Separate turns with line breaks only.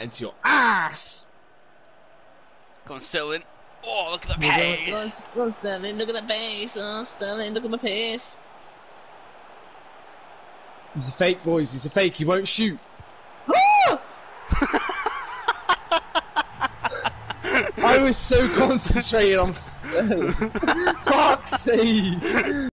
into your ass.
Come on, Sterling. Oh, look at the pace.
Go on, Sterling, look at the pace. Oh, Sterling, look at my pace. He's a fake, boys. He's a fake. He won't shoot. I was so concentrated on Sterling. Fuck's sake.